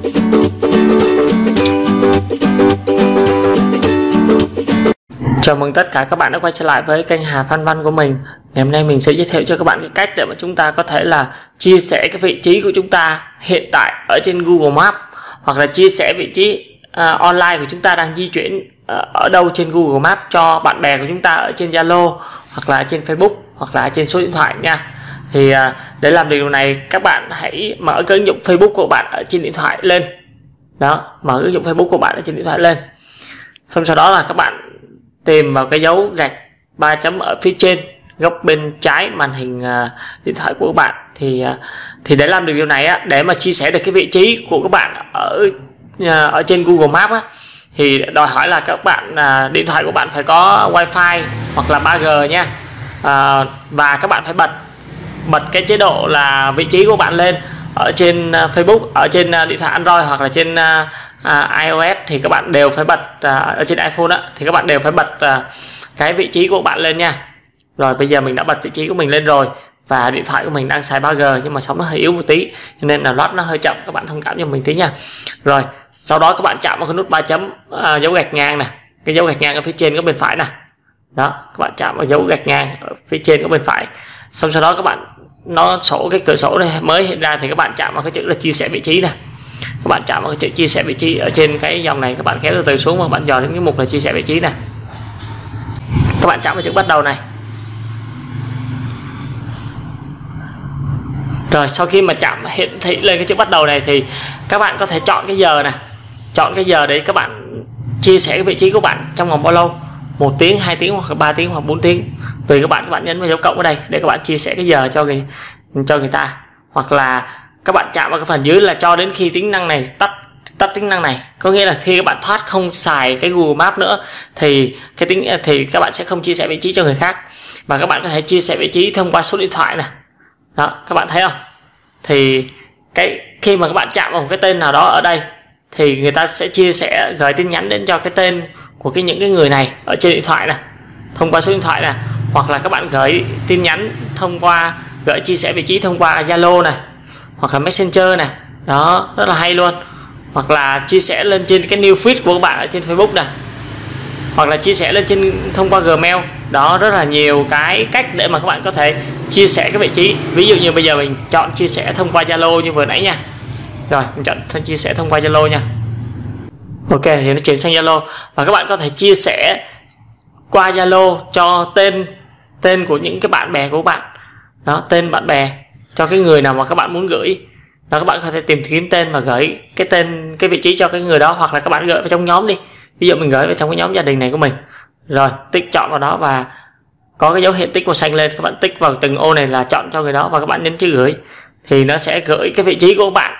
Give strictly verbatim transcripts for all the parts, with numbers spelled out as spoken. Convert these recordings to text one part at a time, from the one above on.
Chào mừng tất cả các bạn đã quay trở lại với kênh Hà Phan Văn của mình. Ngày hôm nay mình sẽ giới thiệu cho các bạn cái cách để mà chúng ta có thể là chia sẻ cái vị trí của chúng ta hiện tại ở trên Google Maps, hoặc là chia sẻ vị trí uh, online của chúng ta đang di chuyển uh, ở đâu trên Google Maps cho bạn bè của chúng ta ở trên Zalo, hoặc là trên Facebook, hoặc là trên số điện thoại nha. Thì uh, để làm điều này, các bạn hãy mở cái ứng dụng Facebook của bạn ở trên điện thoại lên. Đó, mở ứng dụng Facebook của bạn ở trên điện thoại lên. Xong sau đó là các bạn tìm vào cái dấu gạch ba chấm ở phía trên góc bên trái màn hình uh, điện thoại của các bạn. Thì uh, thì để làm được điều này á, để mà chia sẻ được cái vị trí của các bạn ở uh, ở trên Google Maps á, thì đòi hỏi là các bạn uh, điện thoại của bạn phải có wifi hoặc là ba G nha. Uh, và các bạn phải bật bật cái chế độ là vị trí của bạn lên ở trên uh, Facebook, ở trên uh, điện thoại Android hoặc là trên uh, uh, iOS, thì các bạn đều phải bật uh, ở trên iPhone á, thì các bạn đều phải bật uh, cái vị trí của bạn lên nha. Rồi bây giờ mình đã bật vị trí của mình lên rồi, và điện thoại của mình đang xài ba G nhưng mà sóng nó hơi yếu một tí, cho nên là load nó hơi chậm, các bạn thông cảm cho mình tí nha. Rồi sau đó các bạn chạm vào cái nút ba chấm uh, dấu gạch ngang nè, cái dấu gạch ngang ở phía trên có bên phải nè. Đó, các bạn chạm vào dấu gạch ngang ở phía trên có bên phải. Xong sau đó các bạn, nó sổ cái cửa sổ này mới hiện ra, thì các bạn chạm vào cái chữ là chia sẻ vị trí này. Các bạn chạm vào cái chữ chia sẻ vị trí ở trên cái dòng này, các bạn kéo từ từ xuống và các bạn dò đến cái mục là chia sẻ vị trí này. Các bạn chạm vào chữ bắt đầu này. Rồi sau khi mà chạm hiển thị lên cái chữ bắt đầu này thì các bạn có thể chọn cái giờ này, chọn cái giờ để các bạn chia sẻ cái vị trí của bạn trong vòng bao lâu, một tiếng, hai tiếng, hoặc là ba tiếng, hoặc bốn tiếng, tùy các bạn. Các bạn nhấn vào dấu cộng ở đây để các bạn chia sẻ cái giờ cho người cho người ta, hoặc là các bạn chạm vào cái phần dưới là cho đến khi tính năng này tắt tắt tính năng này, có nghĩa là khi các bạn thoát không xài cái Google Maps nữa thì cái tính thì các bạn sẽ không chia sẻ vị trí cho người khác, và các bạn có thể chia sẻ vị trí thông qua số điện thoại này. Đó, các bạn thấy không? Thì cái khi mà các bạn chạm vào một cái tên nào đó ở đây thì người ta sẽ chia sẻ, gửi tin nhắn đến cho cái tên của cái những cái người này ở trên điện thoại này thông qua số điện thoại này, hoặc là các bạn gửi tin nhắn thông qua gửi chia sẻ vị trí thông qua Zalo này, hoặc là Messenger này. Đó, rất là hay luôn. Hoặc là chia sẻ lên trên cái new feed của các bạn ở trên Facebook này, hoặc là chia sẻ lên trên thông qua Gmail. Đó, rất là nhiều cái cách để mà các bạn có thể chia sẻ cái vị trí. Ví dụ như bây giờ mình chọn chia sẻ thông qua Zalo như vừa nãy nha. Rồi mình chọn chia sẻ thông qua Zalo nha. Ok, thì nó chuyển sang Zalo, và các bạn có thể chia sẻ qua Zalo cho tên tên của những cái bạn bè của các bạn. Đó, tên bạn bè cho cái người nào mà các bạn muốn gửi. Đó, các bạn có thể tìm kiếm tên và gửi cái tên, cái vị trí cho cái người đó, hoặc là các bạn gửi vào trong nhóm đi. Ví dụ mình gửi vào trong cái nhóm gia đình này của mình. Rồi tích chọn vào đó và có cái dấu hiện tích màu xanh lên, các bạn tích vào từng ô này là chọn cho người đó, và các bạn nhấn chữ gửi thì nó sẽ gửi cái vị trí của các bạn.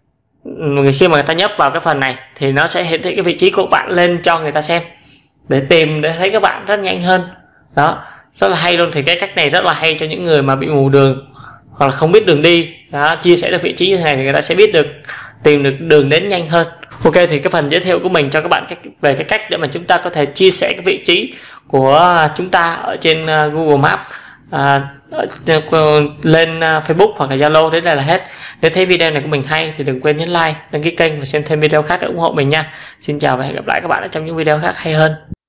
Khi mà người ta nhấp vào cái phần này thì nó sẽ hiển thị cái vị trí của các bạn lên cho người ta xem, để tìm, để thấy các bạn rất nhanh hơn. Đó, rất là hay luôn. Thì cái cách này rất là hay cho những người mà bị mù đường hoặc là không biết đường đi. Đó, chia sẻ được vị trí như thế này thì người ta sẽ biết được, tìm được đường đến nhanh hơn. Ok, thì cái phần giới thiệu của mình cho các bạn về cái cách để mà chúng ta có thể chia sẻ cái vị trí của chúng ta ở trên Google Maps à, lên Facebook hoặc là Zalo. Đấy là, là hết. Nếu thấy video này của mình hay thì đừng quên nhấn like, đăng ký kênh và xem thêm video khác để ủng hộ mình nha. Xin chào và hẹn gặp lại các bạn ở trong những video khác hay hơn.